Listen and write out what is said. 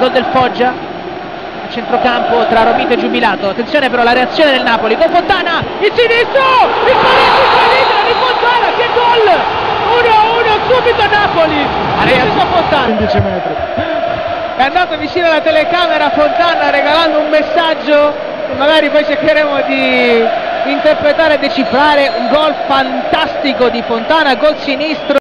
gol del Foggia a centrocampo tra Romito e Giubilato. Attenzione però alla reazione del Napoli con Fontana, il sinistro, il pareggio incredibile di Fontana, che gol! 1-1 subito a Napoli, subito Fontana, 15 metri. è andato vicino alla telecamera Fontana regalando un messaggio che magari poi cercheremo di interpretare e decifrare. Un gol fantastico di Fontana, gol sinistro.